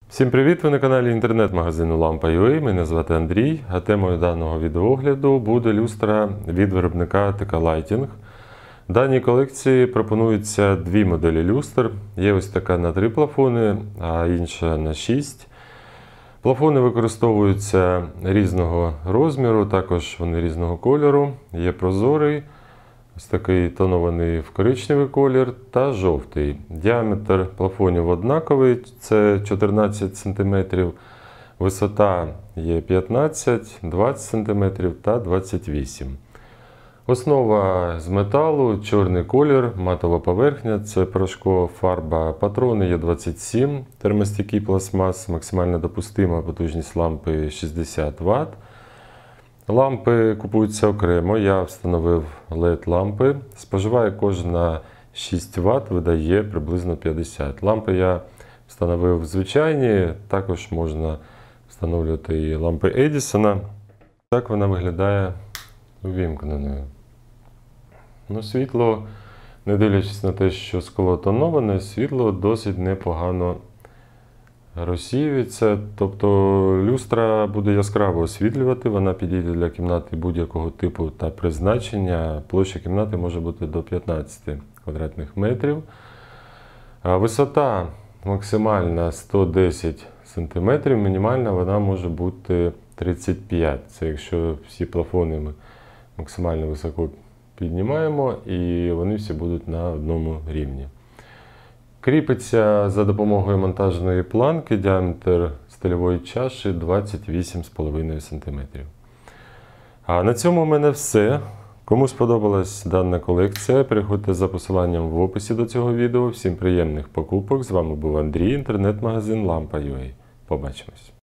Всім привіт! Ви на каналі інтернет-магазину Lampa.ua. Мене звати Андрій, а темою даного відеогляду буде люстра від виробника TK Lighting. В даній колекції пропонуються дві моделі люстр. Є ось така на 3 плафони, а інша на 6. Плафони використовуються різного розміру, також вони різного кольору. Є прозорий, ось такий тонований в коричневий колір та жовтий. Діаметр плафонів однаковий, це 14 см, висота є 15, 20 см та 28 см. Основа з металу, чорний колір, матова поверхня, це порошкова фарба, патрони є 27, термостійкий пластмас, максимально допустима потужність лампи 60 Вт. Лампи купуються окремо, я встановив LED-лампи, споживає кожна 6 Вт, видає приблизно 50. Лампи я встановив звичайні, також можна встановлювати і лампи Edison. Так вона виглядає увімкненою. Світло, не дивлячись на те, що скло тоноване, світло досить непогано розсіюється, тобто люстра буде яскраво освітлювати, вона підійде для кімнати будь-якого типу та призначення. Площа кімнати може бути до 15 квадратних метрів. Висота максимальна 110 см, мінімальна вона може бути 35 см. Це якщо всі плафони ми максимально високо піднімаємо і вони всі будуть на одному рівні. Кріпиться за допомогою монтажної планки, діаметр стильової чаші 28,5 см. А на цьому в мене все. Кому сподобалась дана колекція, переходьте за посиланням в описі до цього відео. Всім приємних покупок. З вами був Андрій, інтернет-магазин Lampa.ua. Побачимось.